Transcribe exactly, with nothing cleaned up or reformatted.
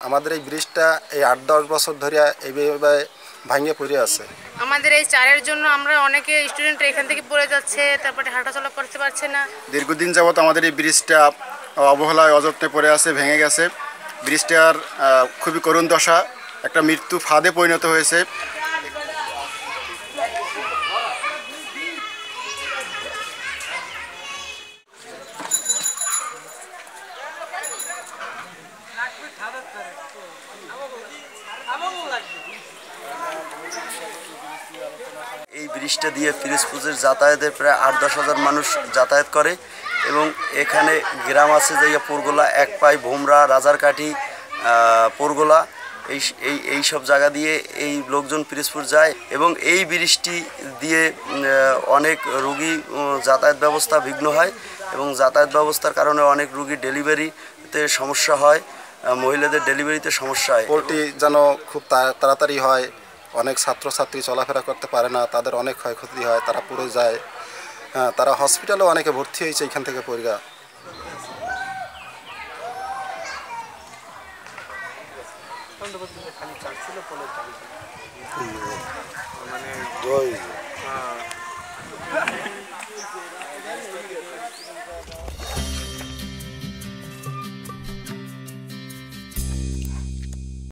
আমাদের এই ব্রিজটা এই আট দশ বছর ধরে এইভাবে ভাঙে পড়ে আছে। আমাদের এই চারের জন্য আমরা অনেকে স্টুডেন্ট এখান থেকে পড়ে যাচ্ছে, তারপরে হাঁটাচলা করতে পারছে না। দীর্ঘদিন যাবত আমাদের এই ব্রিজটা অবহেলায় অযত্নে পড়ে আছে, ভেঙে গেছে। ব্রিজটার খুবই করুণ দশা, একটা মৃত্যু ফাঁদে পরিণত হয়েছে। এই ব্রিজটা দিয়ে পিরোজপুরের যাতায়াতের প্রায় আট দশ হাজার মানুষ যাতায়াত করে এবং এখানে গ্রাম আছে যে পোরগোলা, একপাই, ভোমরা, রাজারকাঠি, পোরগোলা, এই এই এই সব জায়গা দিয়ে এই লোকজন পিরোজপুর যায় এবং এই ব্রিজটি দিয়ে অনেক রুগী যাতায়াত ব্যবস্থা বিঘ্ন হয় এবং যাতায়াত ব্যবস্থার কারণে অনেক রুগী ডেলিভারিতে সমস্যা হয়, মহিলাদের ডেলিভারিতে সমস্যা হয়। পোলট্রি যেন খুব তাড়াতাড়ি হয়, অনেক ছাত্রছাত্রী চলাফেরা করতে পারে না, তাদের অনেক ক্ষয়ক্ষতি হয়, তারা পুরো যায়। হ্যাঁ, তারা হসপিটালেও অনেকে ভর্তি হয়েছে এখান থেকে পড়া। মানে